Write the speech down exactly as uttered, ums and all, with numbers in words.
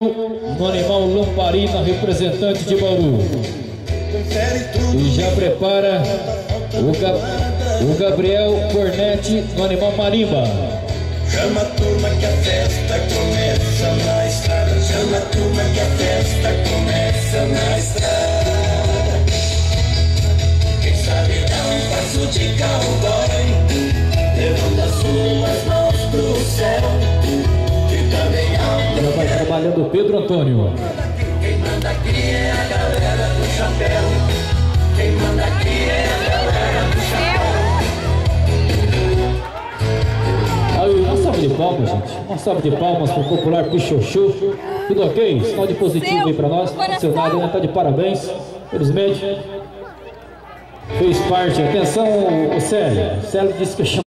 no animal lamparina, representante de Bauru. E já prepara o, Ga o Gabriel Cornetti no animal marimba. Chama a turma que a festa começa na estrada. Chama a turma que a festa começa na estrada. Quem sabe dá um passo de cowboy, levando as suas mãos pro céu. Fica bem alto. Já vai trabalhando o Pedro Antônio. Quem manda aqui é a galera do chapéu. Quem manda aqui é a galera do chapéu. Aí, uma salva de palmas, gente. Uma salva de palmas para o popular Pichochu. Tudo ok? Sinal de positivo aí para nós. Funcionário, né? Tá de parabéns. Felizmente fez parte. Atenção, o Célio. O Célio disse que chama.